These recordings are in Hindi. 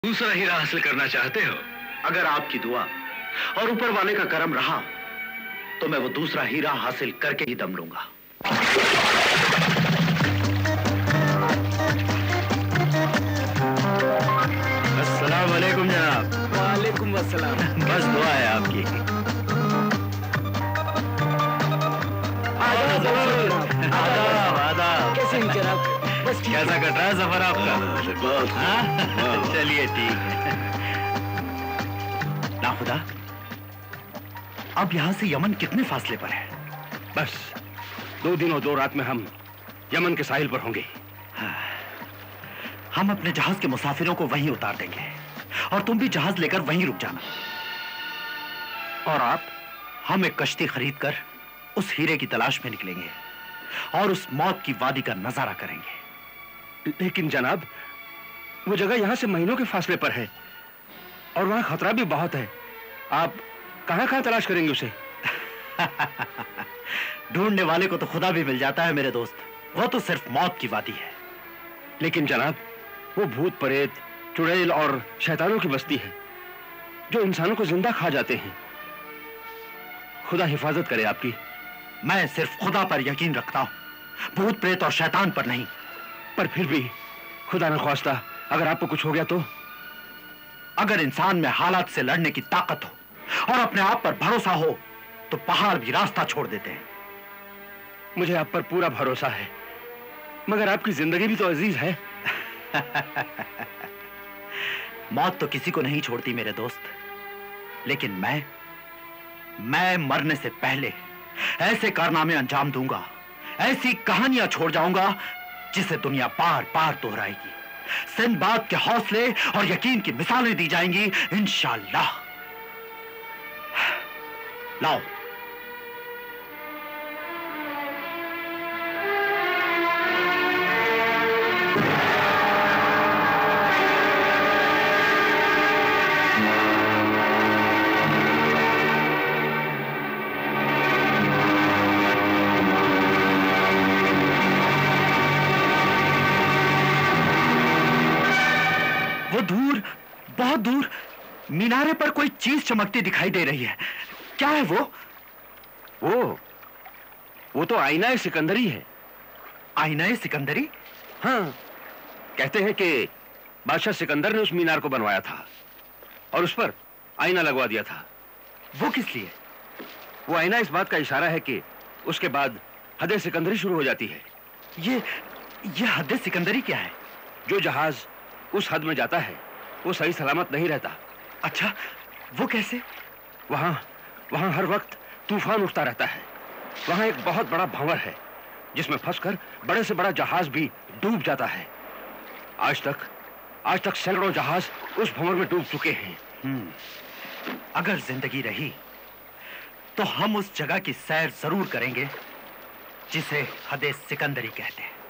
दूसरा हीरा हासिल करना चाहते हो? अगर आपकी दुआ और ऊपर वाले का करम रहा तो मैं वो दूसरा हीरा हासिल करके ही दम लूंगा। अस्सलाम वालेकुम जनाब। वालेकुम अस्सलाम। बस दुआ है आपकी। आदाब आदाब। कैसे हैं जनाब? बस ठीक कैसा कट रहा है सफर आपका? हाँ? चलिए ठीक है। नाखुदा, अब यहां से यमन कितने फासले पर है? बस 2 दिन और 2 रात में हम यमन के साहिल पर होंगे। हम अपने जहाज के मुसाफिरों को वहीं उतार देंगे और तुम भी जहाज लेकर वहीं रुक जाना। और आप? हम एक कश्ती खरीदकर उस हीरे की तलाश में निकलेंगे और उस मौत की वादी का नजारा करेंगे। लेकिन जनाब, वो जगह यहां से महीनों के फासले पर है और वहां खतरा भी बहुत है। आप कहां तलाश करेंगे उसे? ढूंढने वाले को तो खुदा भी मिल जाता है मेरे दोस्त। वो तो सिर्फ मौत की वादी है। लेकिन जनाब, वो भूत प्रेत, चुड़ैल और शैतानों की बस्ती है जो इंसानों को जिंदा खा जाते हैं। खुदा हिफाजत करे आपकी। मैं सिर्फ खुदा पर यकीन रखता हूं, भूत प्रेत और शैतान पर नहीं। पर फिर भी खुदा न ख्वास्ता अगर आपको कुछ हो गया तो? अगर इंसान में हालात से लड़ने की ताकत हो और अपने आप पर भरोसा हो तो पहाड़ भी रास्ता छोड़ देते हैं। मुझे आप पर पूरा भरोसा है, मगर आपकी जिंदगी भी तो अजीज है। मौत तो किसी को नहीं छोड़ती मेरे दोस्त, लेकिन मैं मरने से पहले ऐसे कारनामे अंजाम दूंगा, ऐसी कहानियां छोड़ जाऊंगा जिसे दुनिया बार बार दोहराएगी। सिंदबाद के हौसले और यकीन की मिसालें दी जाएंगी इंशाअल्लाह। लाओ। दूर, बहुत दूर मीनारे पर कोई चीज चमकती दिखाई दे रही है। क्या है वो? वो तो आईना सिकंदरी है। आईना सिकंदरी? हाँ, कहते हैं कि बादशाह सिकंदर ने उस मीनार को बनवाया था और उस पर आईना लगवा दिया था। वो किस लिए? वो आईना इस बात का इशारा है कि उसके बाद हद सिकंदरी शुरू हो जाती है। ये हद सिकंदरी क्या है? जो जहाज उस हद में जाता है वो सही सलामत नहीं रहता। अच्छा, वो कैसे? वहां हर वक्त तूफान उठता रहता है। वहां एक बहुत बड़ा भंवर है जिसमें फंसकर बड़े से बड़ा जहाज भी डूब जाता है। आज तक सैकड़ों जहाज उस भंवर में डूब चुके हैं। अगर जिंदगी रही तो हम उस जगह की सैर जरूर करेंगे जिसे हद सिकंदरी कहते हैं।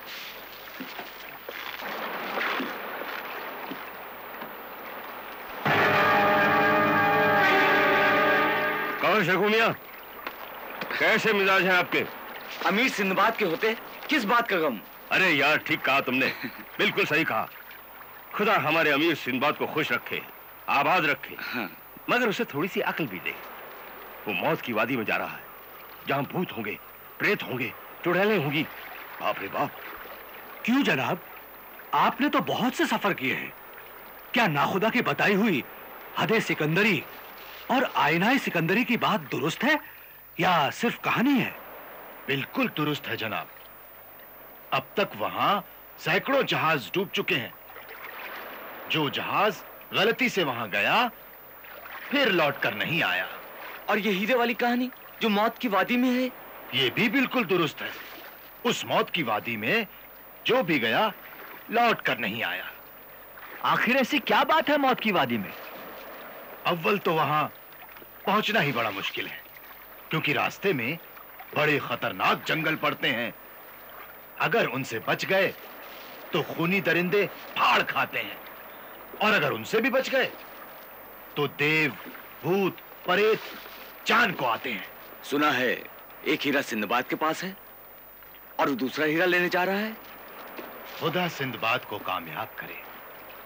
कौन शकू मियां, कैसे मिजाज हैं आपके? अमीर सिंदबाद के होते किस बात का गम? अरे यार, ठीक कहा तुमने, बिल्कुल सही कहा। खुदा हमारे अमीर सिंदबाद को खुश रखे, आबाद रखे। हाँ। मगर उसे थोड़ी सी अकल भी दे। वो मौत की वादी में जा रहा है जहां भूत होंगे, प्रेत होंगे, चुड़ैलें होंगी। बाप रे बाप। क्यों जनाब, आपने तो बहुत से सफर किए हैं। क्या नाखुदा की बताई हुई हद सिकंदरी और आईना सिकंदरी की बात दुरुस्त है या सिर्फ कहानी है? बिल्कुल दुरुस्त है जनाब। अब तक वहां सैकड़ों जहाज डूब चुके हैं। जो जहाज गलती से वहां गया फिर लौटकर नहीं आया। और ये हीरे वाली कहानी जो मौत की वादी में है? ये भी बिल्कुल दुरुस्त है। उस मौत की वादी में जो भी गया लौटकर नहीं आया। आखिर ऐसी क्या बात है मौत की वादी में? अव्वल तो वहां पहुंचना ही बड़ा मुश्किल है, क्योंकि रास्ते में बड़े खतरनाक जंगल पड़ते हैं। अगर उनसे बच गए तो खूनी दरिंदे फाड़ खाते हैं, और अगर उनसे भी बच गए तो देव, भूत, प्रेत जान को आते हैं। सुना है एक हीरा सिंदबाद के पास है और वो दूसरा हीरा लेने जा रहा है। खुदा सिंदबाद को कामयाब करे।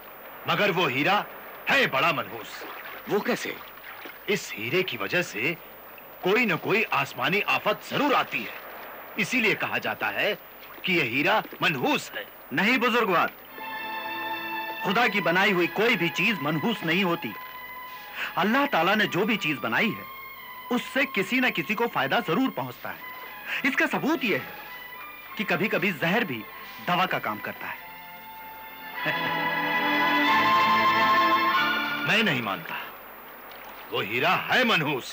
मगर वो हीरा है बड़ा मनहूस। वो कैसे? इस हीरे की वजह से कोई न कोई आसमानी आफत जरूर आती है, इसीलिए कहा जाता है कि यह हीरा मनहूस है। नहीं बुजुर्गवार, खुदा की बनाई हुई कोई भी चीज मनहूस नहीं होती। अल्लाह ताला ने जो भी चीज बनाई है उससे किसी न किसी को फायदा जरूर पहुंचता है। इसका सबूत यह है कि कभी कभी जहर भी दवा का काम करता है। मैं नहीं मानता, वो हीरा है मनहूस।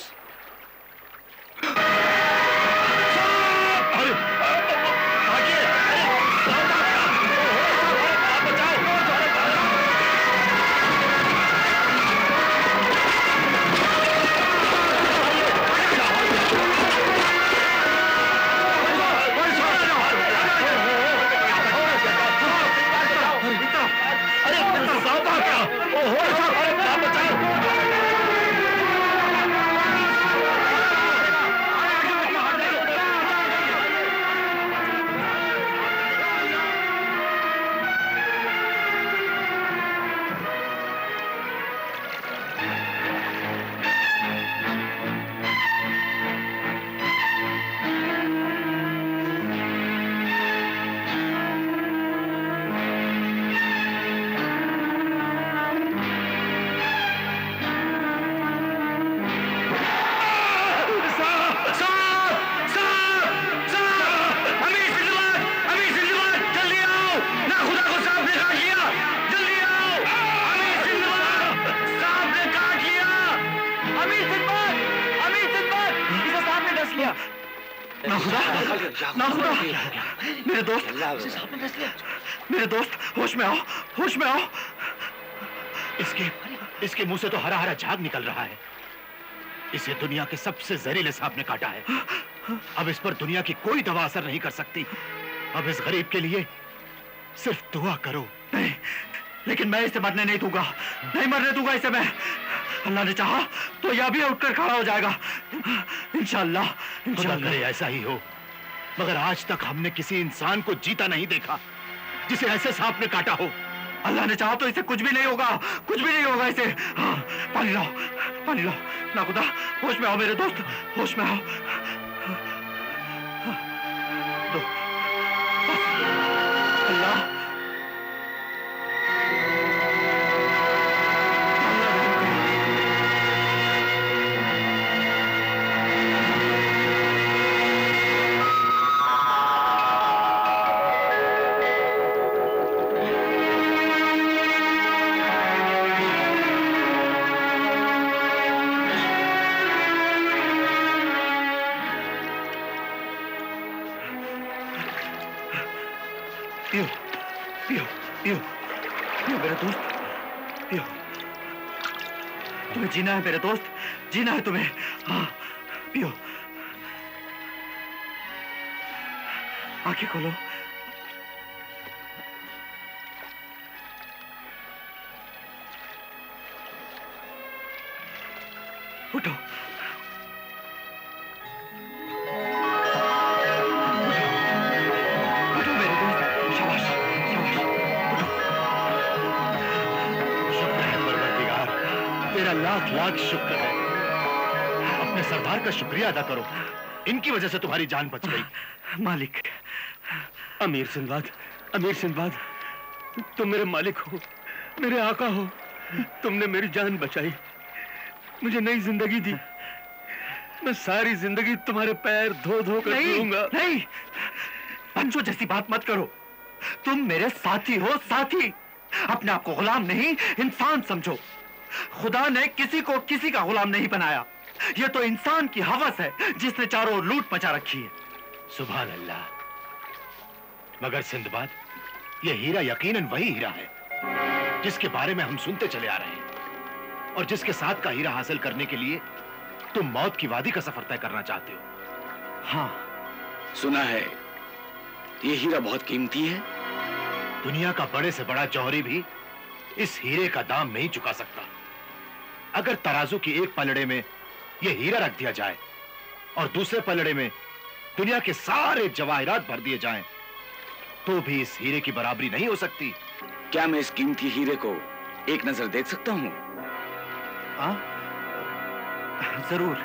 मेरे दोस्त होश में आओ, होश में आओ। इसके मुंह से तो हरा हरा झाग निकल रहा है। इसे दुनिया के सबसे जहरीले सांप ने काटा है। अब इस पर दुनिया की कोई दवा असर नहीं कर सकती। अब इस गरीब के लिए सिर्फ दुआ करो। नहीं, लेकिन मैं इसे मरने नहीं दूंगा, नहीं मरने दूंगा इसे मैं। अल्लाह ने चाहा तो यह भी उठकर खड़ा हो जाएगा इंशाअल्लाह। खुदा करे ऐसा ही हो, मगर आज तक हमने किसी इंसान को जीता नहीं देखा जिसे ऐसे सांप ने काटा हो। अल्लाह ने चाहा तो इसे कुछ भी नहीं होगा, कुछ भी नहीं होगा इसे। हाँ, पानी लाओ, पानी लाओ। ना खुदा, होश में आओ मेरे दोस्त, होश में आओ। अल्लाह जीना है मेरे दोस्त, जीना है तुम्हें। हाँ, पियो। आंखें खोलो। उठो। उठो मेरे दोस्त, शाबाश, शाबाश, उठो। शुक्र है परवरदिगार, तेरा लाख लाख शुक्र है। अपने सरदार का शुक्रिया अदा करो, इनकी वजह से तुम्हारी जान बच गई। मालिक। अमीर सिंदबाद, अमीर सिंदबाद, तुम मेरे मालिक हो, मेरे आका हो। तुमने मेरी जान बचाई, मुझे नई जिंदगी दी। मैं सारी जिंदगी तुम्हारे पैर धो धो कर पीऊंगा। नहीं, पंचो जैसी बात मत करो। तुम मेरे साथी हो, साथी। अपने आप को गुलाम नहीं, इंसान समझो। खुदा ने किसी को किसी का गुलाम नहीं बनाया। यह तो इंसान की हवस है जिसने चारों ओर लूट मचा रखी है। सुभान अल्लाह। मगर सिंदबाद, यह हीरा यकीनन वही हीरा है जिसके बारे में हम सुनते चले आ रहे हैं, और जिसके साथ का हीरा हासिल करने के लिए तुम मौत की वादी का सफर तय करना चाहते हो। हाँ, सुना है यह हीरा बहुत कीमती है। दुनिया का बड़े से बड़ा जौहरी भी इस हीरे का दाम नहीं चुका सकता। अगर तराजू की एक पलड़े में यह हीरा रख दिया जाए और दूसरे पलड़े में दुनिया के सारे जवाहिरात भर दिए जाएं, तो भी इस हीरे की बराबरी नहीं हो सकती। क्या मैं इस कीमती हीरे को एक नजर देख सकता हूं? जरूर।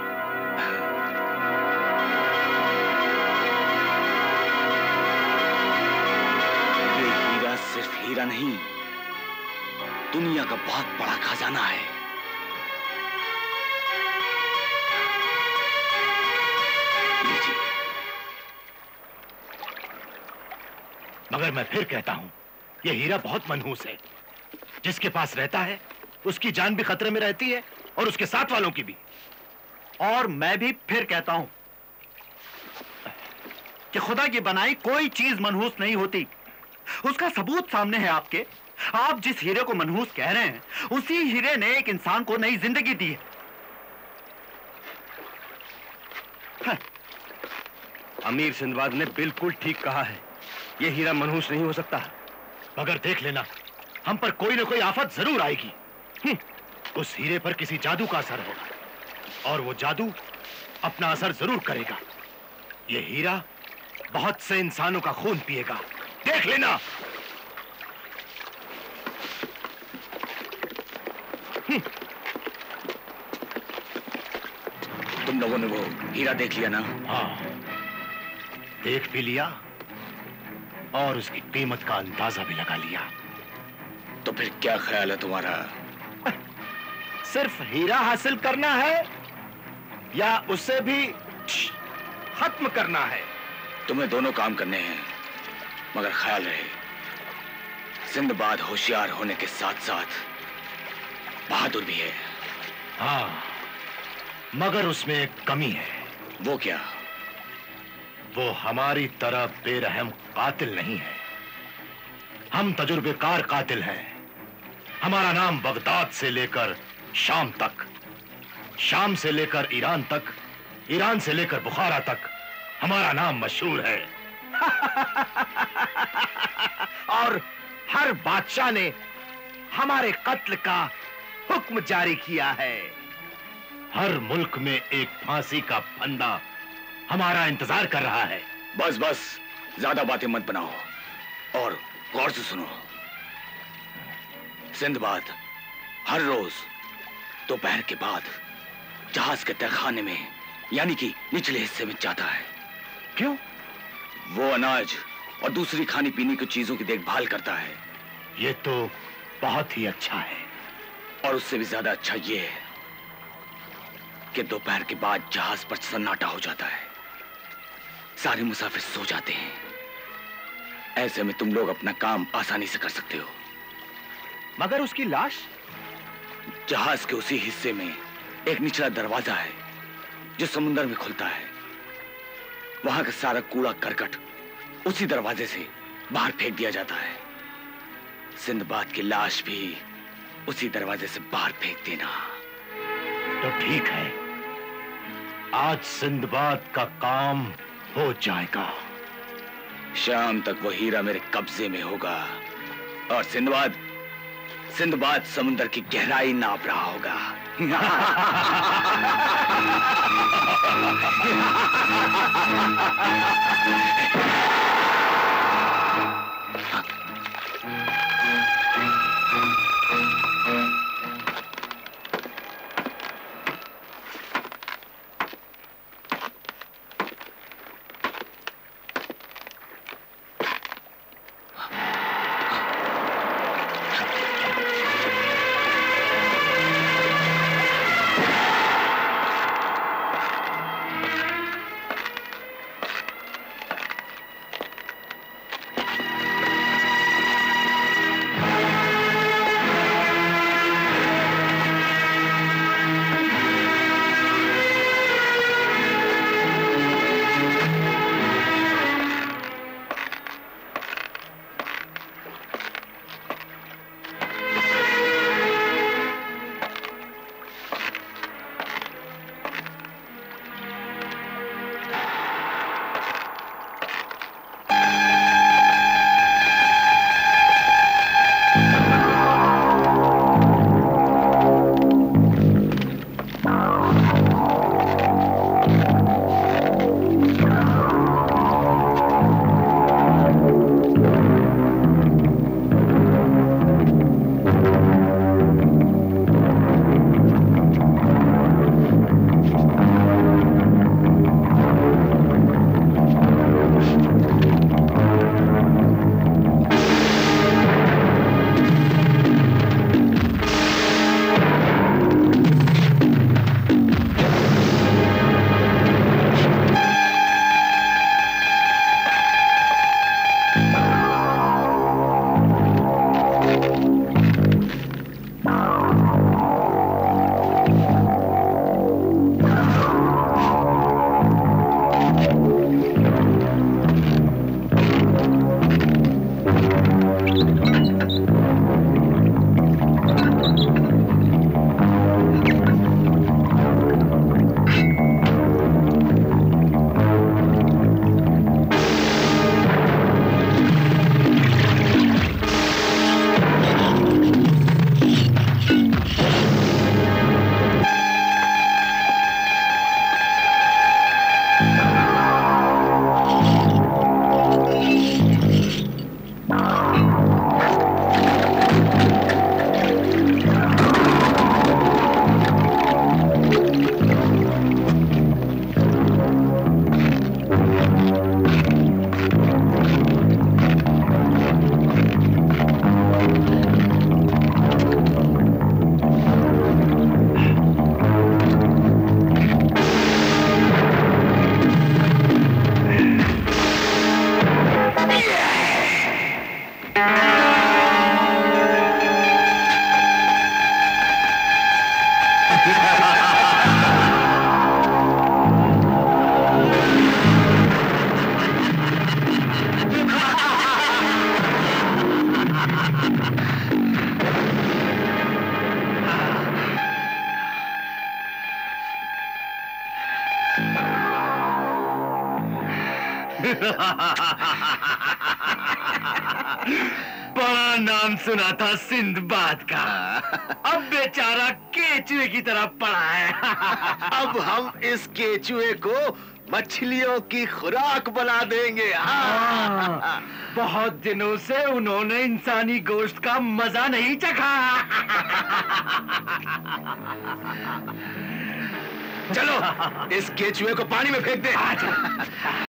ये हीरा सिर्फ हीरा नहीं, दुनिया का बहुत बड़ा खजाना है। लीजिए। मगर मैं फिर कहता हूं, यह हीरा बहुत मनहूस है। जिसके पास रहता है उसकी जान भी खतरे में रहती है और उसके साथ वालों की भी। और मैं भी फिर कहता हूं कि खुदा की बनाई कोई चीज मनहूस नहीं होती। उसका सबूत सामने है आपके। आप जिस हीरे को मनहूस कह रहे हैं, उसी हीरे ने एक इंसान को नई जिंदगी दी है। अमीर सिंदबाद ने बिल्कुल ठीक कहा है, यह हीरा मनहूस नहीं हो सकता। मगर देख लेना, हम पर कोई ना कोई आफत जरूर आएगी। उस हीरे पर किसी जादू का असर होगा और वो जादू अपना असर जरूर करेगा। ये हीरा बहुत से इंसानों का खून पिएगा, देख लेना। तुम लोगों ने वो हीरा देख लिया ना? हाँ, देख भी लिया और उसकी कीमत का अंदाजा भी लगा लिया। तो फिर क्या ख्याल है तुम्हारा? सिर्फ हीरा हासिल करना है या उसे भी खत्म करना है? तुम्हें दोनों काम करने हैं, मगर ख्याल रहे, सिंदबाद होशियार होने के साथ साथ बहादुर भी है। हाँ, मगर उसमें एक कमी है। वो क्या? वो हमारी तरह बेरहम कातिल नहीं है। हम तजुर्बेकार कातिल हैं। हमारा नाम बगदाद से लेकर शाम तक, शाम से लेकर ईरान तक, ईरान से लेकर बुखारा तक हमारा नाम मशहूर है। और हर बादशाह ने हमारे कत्ल का हुक्म जारी किया है। हर मुल्क में एक फांसी का फंदा हमारा इंतजार कर रहा है। बस बस, ज्यादा बातें मत बनाओ और गौर से सुनो। सिंदबाद हर रोज दोपहर के बाद जहाज के तहखाने में, यानी कि निचले हिस्से में जाता है। क्यों? वो अनाज और दूसरी खाने पीने की चीजों की देखभाल करता है। ये तो बहुत ही अच्छा है। और उससे भी ज्यादा अच्छा ये है कि दोपहर के बाद जहाज पर सन्नाटा हो जाता है, सारे मुसाफिर सो जाते हैं। ऐसे में तुम लोग अपना काम आसानी से कर सकते हो। मगर उसकी लाश? जहाज के उसी हिस्से में एक निचला दरवाजा है जो समुद्र में खुलता है। वहां का सारा कूड़ा करकट उसी दरवाजे से बाहर फेंक दिया जाता है। सिंदबाद की लाश भी उसी दरवाजे से बाहर फेंक देना। तो ठीक है, आज सिंदबाद का काम हो जाएगा। शाम तक वो हीरा मेरे कब्जे में होगा और सिंदबाद समुद्र की गहराई नाप रहा होगा। बड़ा नाम सुना था सिंदबाद का, अब बेचारा केचुए की तरह पड़ा है। अब हम इस केचुए को मछलियों की खुराक बना देंगे। बहुत दिनों से उन्होंने इंसानी गोश्त का मजा नहीं चखा। चलो इस केचुए को पानी में फेंक दे।